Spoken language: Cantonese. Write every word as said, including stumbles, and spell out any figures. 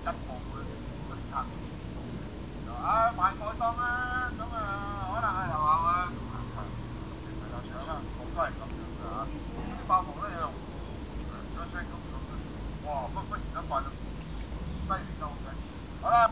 一步嗰啲嗰啲餐廳，就啊賣菜檔啊，咁啊可能係又話啊，係啦，搶啦，我都係咁樣㗎嚇。啲包房咧又唔出聲咁咁，哇！不不然得快到〜